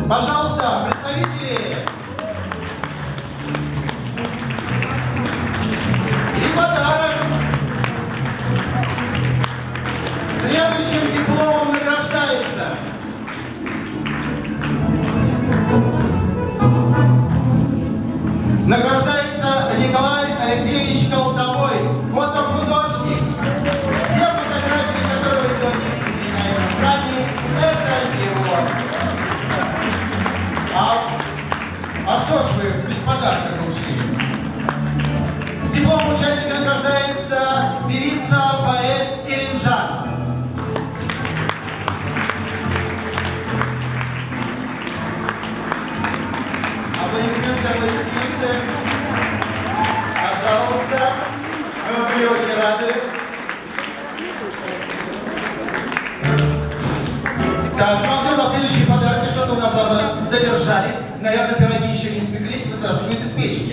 Пожалуйста, представители. И подарок. Следующим дипломом награждается Николай Алексеевич Колтовой, фотохудожник. Все фотографии, которые вы сегодня видите на этом экране, это его. А что ж вы без подарка ушли? Диплом участника награждается певица, поэт Иринжан. Аплодисменты, аплодисменты. Пожалуйста. Мы были очень рады. Так, ну а на следующие подарки? Что-то у нас задержались. Наверное, пироги еще не испеклись, вытаскивают из печки.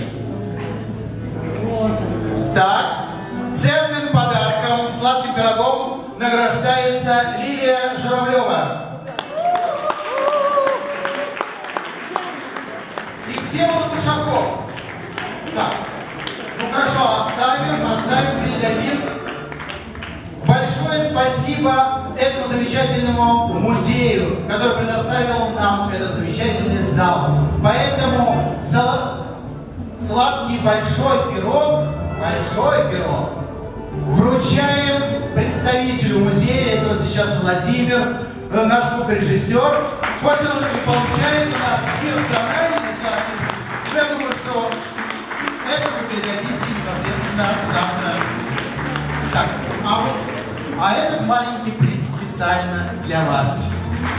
Так, ценным подарком, сладким пирогом награждается Лилия Журавлева. И Всеволод Ушаков. Так, ну хорошо, оставим, передадим. Большое спасибо этому замечательному музею, который предоставил нам этот замечательный зал. Поэтому сладкий большой пирог вручаем представителю музея. Это вот сейчас Владимир, наш звукорежиссер. Вот он и получает у нас персональный сладкий приз. Я думаю, что это вы передадите непосредственно завтра. Так, а этот маленький приз специально для вас.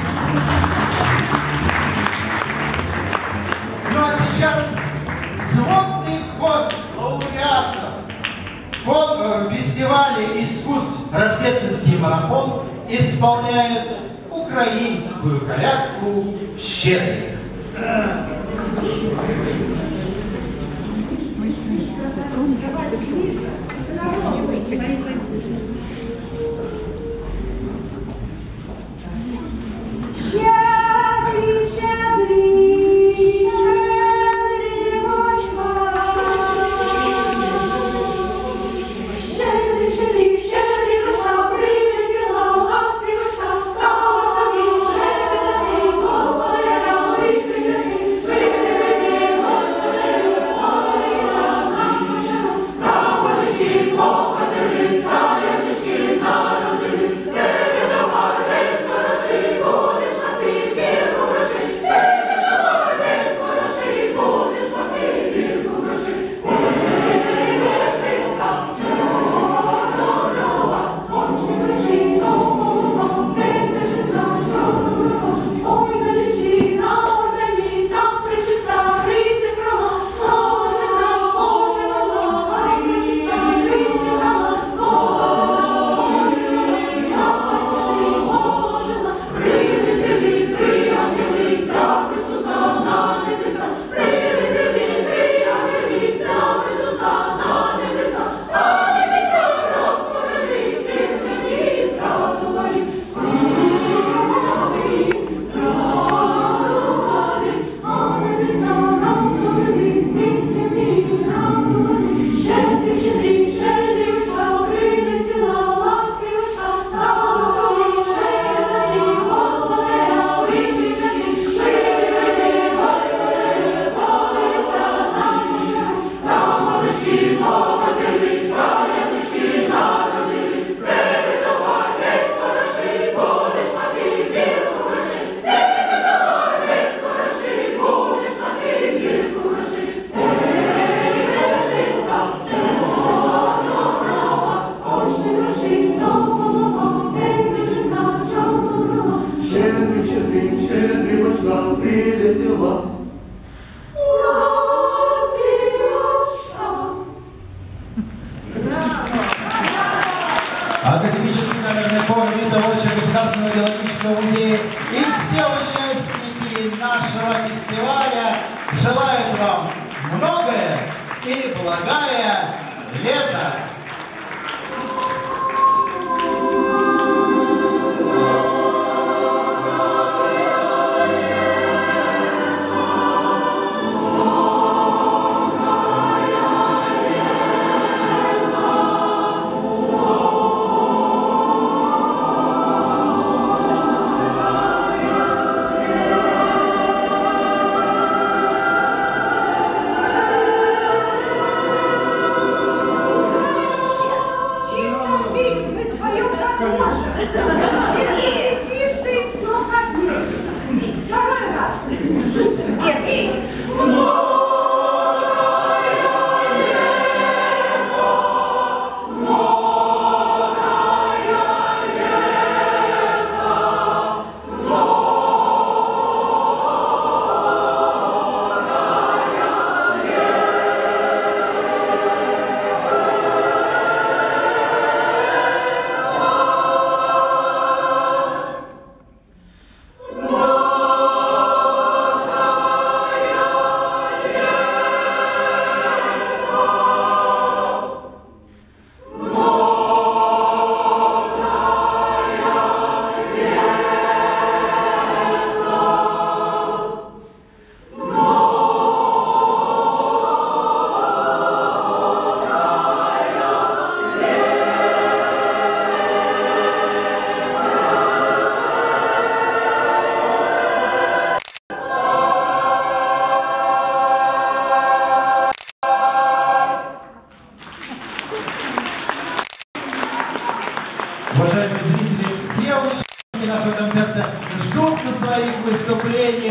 Ну а сейчас звонный хор лауреатов фестиваля искусств «Рождественский марафон» исполняет украинскую колядку «Щедрик». Академический номерной хор Витовольского государственного геологического музея и все участники нашего фестиваля желают вам многое и благое лето!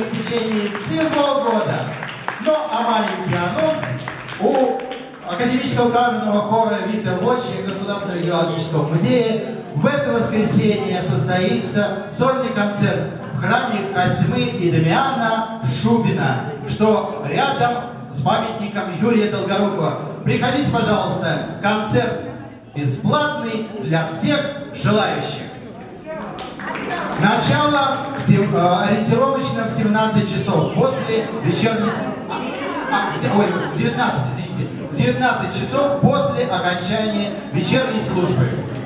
в течение всего года. Ну, а маленький анонс: у Академического камерного хора Вита Вочи Государственного геологического музея в это воскресенье состоится сольный концерт в храме Косьмы и Дамиана в Шубино, что рядом с памятником Юрия Долгорукова. Приходите, пожалуйста, концерт бесплатный для всех желающих. Начало ориентировочно в 17 часов после вечерней... в 19, извините. 19 часов после окончания вечерней службы.